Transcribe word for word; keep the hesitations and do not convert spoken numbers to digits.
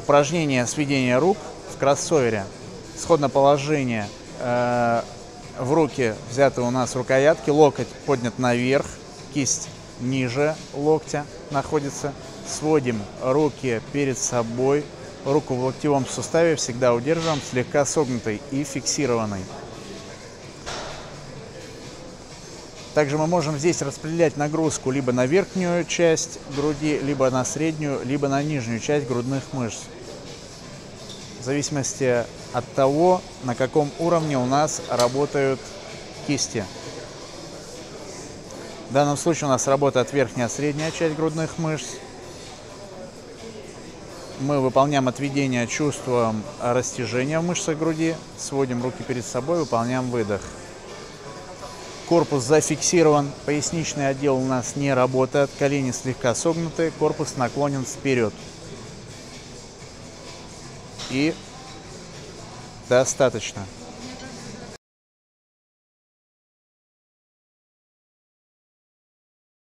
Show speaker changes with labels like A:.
A: Упражнение сведения рук в кроссовере. Сходное положение э, в руки взяты у нас рукоятки, локоть поднят наверх, кисть ниже локтя находится. Сводим руки перед собой, руку в локтевом суставе всегда удерживаем слегка согнутой и фиксированной. Также мы можем здесь распределять нагрузку либо на верхнюю часть груди, либо на среднюю, либо на нижнюю часть грудных мышц. В зависимости от того, на каком уровне у нас работают кисти. В данном случае у нас работает верхняя, средняя часть грудных мышц. Мы выполняем отведение, чувствуем растяжение в мышцах груди, сводим руки перед собой, выполняем выдох. Корпус зафиксирован, поясничный отдел у нас не работает, колени слегка согнуты, корпус наклонен вперед. И достаточно.